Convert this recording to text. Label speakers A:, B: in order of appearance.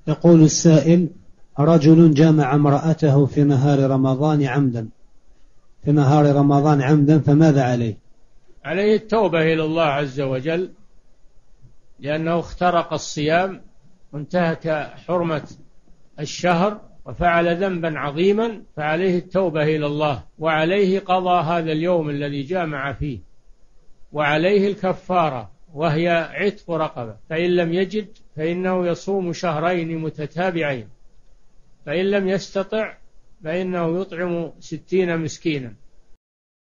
A: يقول السائل: رجل جامع امرأته في نهار رمضان عمدا فماذا عليه؟
B: عليه التوبة إلى الله عز وجل، لأنه اخترق الصيام وانتهك حرمة الشهر وفعل ذنبا عظيما، فعليه التوبة إلى الله، وعليه قضاء هذا اليوم الذي جامع فيه، وعليه الكفارة وهي عتق رقبة، فإن لم يجد فإنه يصوم شهرين متتابعين، فإن لم يستطع فإنه يطعم 60 مسكينا.